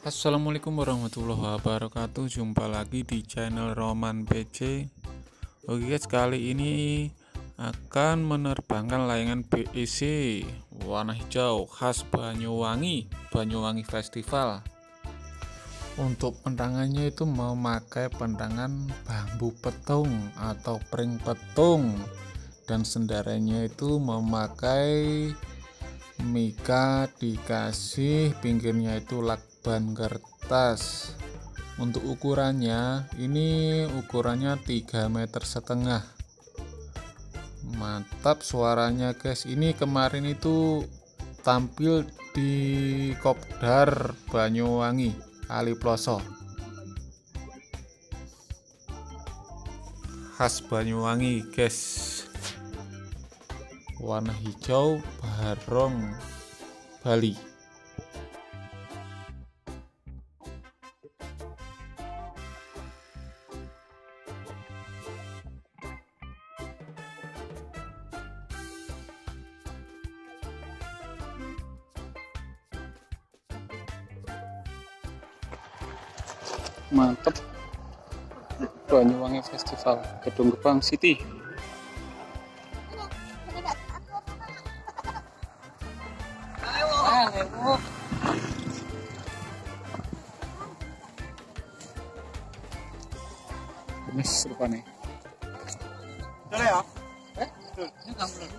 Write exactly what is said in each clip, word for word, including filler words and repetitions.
Assalamualaikum warahmatullahi wabarakatuh. Jumpa lagi di channel Roman P C. Oke guys, kali ini akan menerbangkan layangan B E C warna hijau khas Banyuwangi Banyuwangi Festival. Untuk pendangannya itu memakai pendangan bambu petung atau pring petung, dan sendaranya itu memakai mika, dikasih pinggirnya itu lakban kertas. Untuk ukurannya ini ukurannya tiga meter setengah. Mantap suaranya guys. Ini kemarin itu tampil di Kopdar Banyuwangi Kali Ploso, khas Banyuwangi guys, warna hijau barong Bali. Mantap, Banyuwangi Festival, Gedung Gebang City. Ini serupa nih. Boleh ya? Eh? Ini kamu lagi.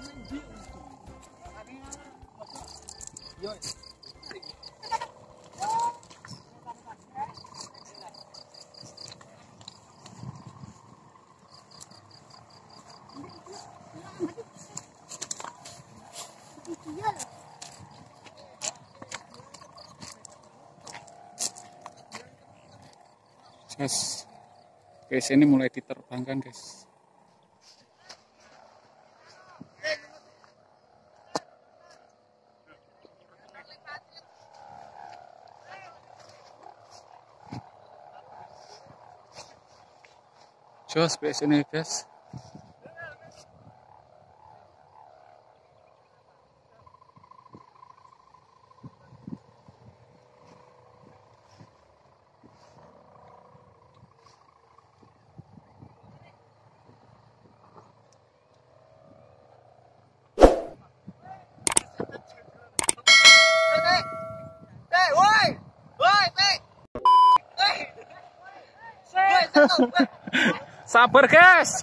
Guys, guys ini mulai diterbangkan guys. Jos guys ini guys. Sabar guys.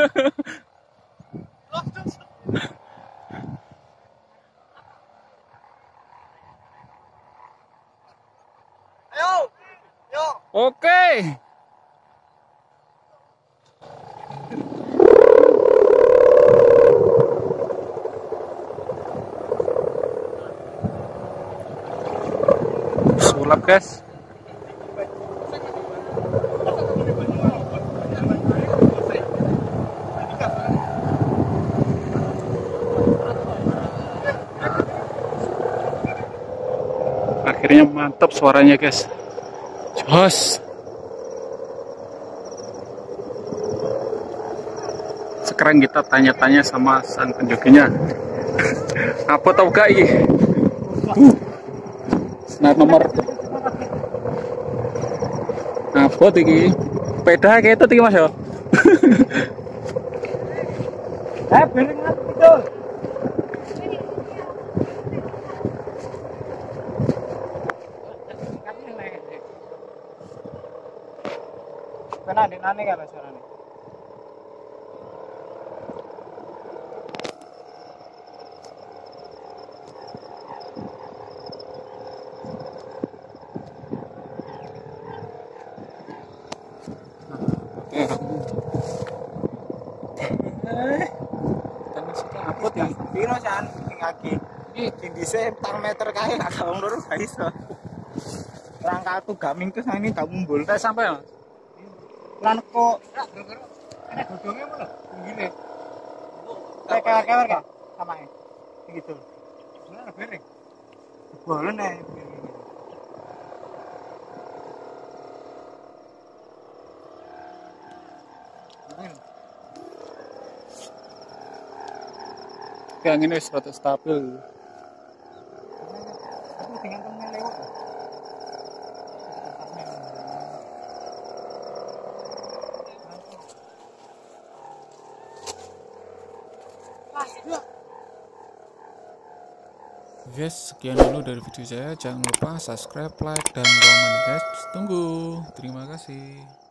Ayo, yo. Oke. Sulap guys. Akhirnya mantap suaranya guys. Jos. Sekarang kita tanya-tanya sama sang penjoginya. Apa tau gak ini? Uh. Nah nomor apa tinggi? Peda kayak itu tinggi mas ya? Eh piring itu. Kena di nane kan suaranya. Eh, dan sudah upload ya. Piro jan kaki. Iki dhisik petang meter kae gak wong loro gak iso. Rangka tuh gaming ke sini gak mumbul. Tes sampai ya. Lan kok ada godongnya mana? Pinggirnya. Kayak kewer-kewer kah? Sama ya? Gitu. Bener piring. Boleh nih. Yang ini suatu stabil. Aku tinggal temen lewat. Guys, sekian dulu dari video saya. Jangan lupa subscribe, like, dan komen guys. Tunggu. Terima kasih.